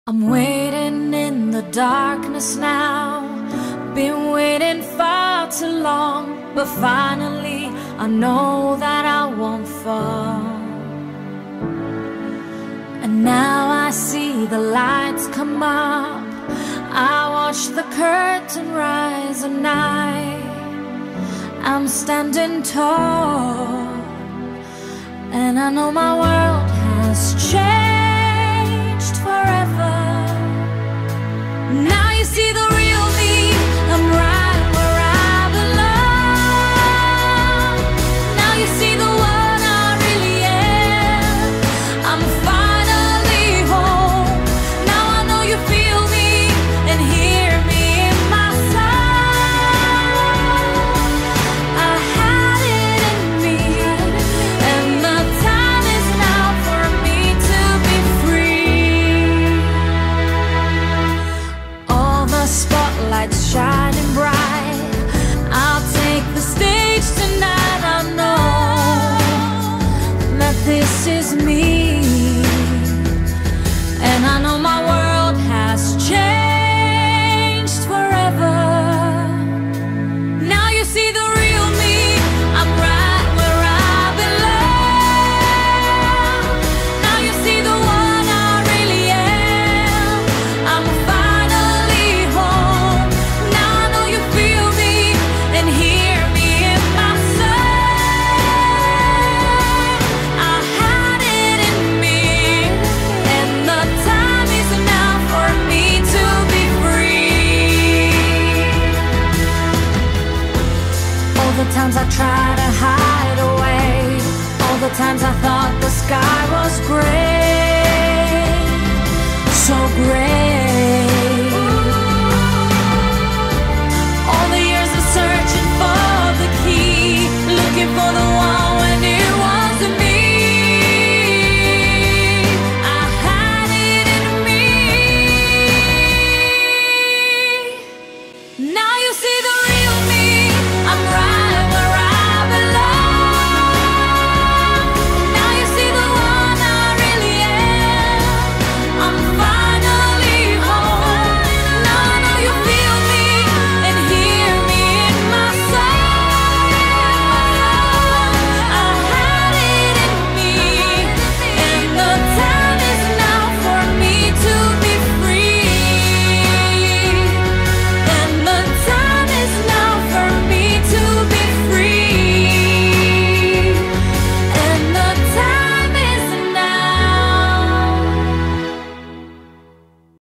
I'm waiting in the darkness now. Been waiting far too long, but finally I know that I won't fall. And now I see the lights come up. I watch the curtain rise, and I'm standing tall. And I know my world has changed forever. Now you see the real me. I'm right where I belong. Now you see the one I really am. I'm finally home. Now I know you feel me and hear me in my song. I had it in me, and the time is now for me to be free. All the spotlights shining bright, I'll take the stage tonight. I know that this is me, and I know my world has changed forever. Now you see the real me. I'm right where I belong. Now you see the one I really am. I'm finally home. Now I know you feel me and hear me in my song. I had it in me, and the time is now for me to be free. All the times I try to hide away, all the times I